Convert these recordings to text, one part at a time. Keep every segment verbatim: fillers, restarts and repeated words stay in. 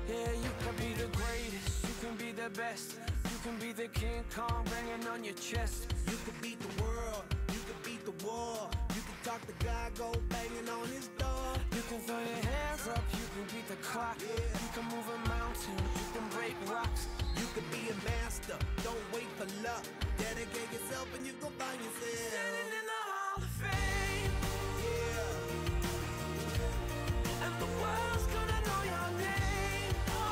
Yeah, you can be the greatest, you can be the best. You can be the King Kong banging on your chest. You can beat the world, you can beat the war. You can talk to God, go banging on his door. You can throw your hands up, you can beat the clock. Yeah. You can move a mountain, you can break rocks. You can be a master, don't wait for luck. Dedicate yourself and you gon' find yourself Standing in the Hall of Fame. Yeah. And the world's gonna know your name.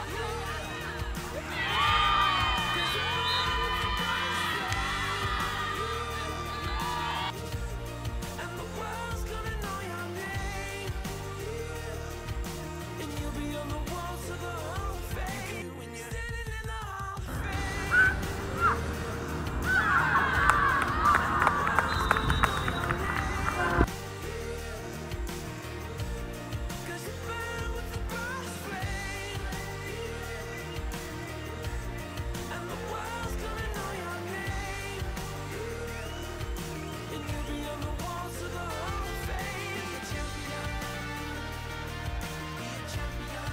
And the world's gonna know your name. And you'll be on the walls of the Hall of Fame. When you're standing in the Hall of Fame. Cause you burn with the cross flame. And the world's gonna know your name. And you'll be on the walls of the Hall of Fame. Be a champion. Be a champion.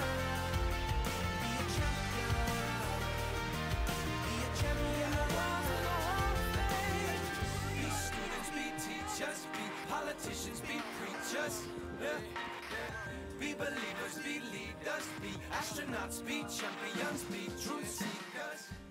Be a champion. Be a champion. The walls of the Hall of Fame. Be students, be teachers, be politicians, be preachers. Yeah. Be believers, be leaders, be astronauts, be champions, be truth seekers.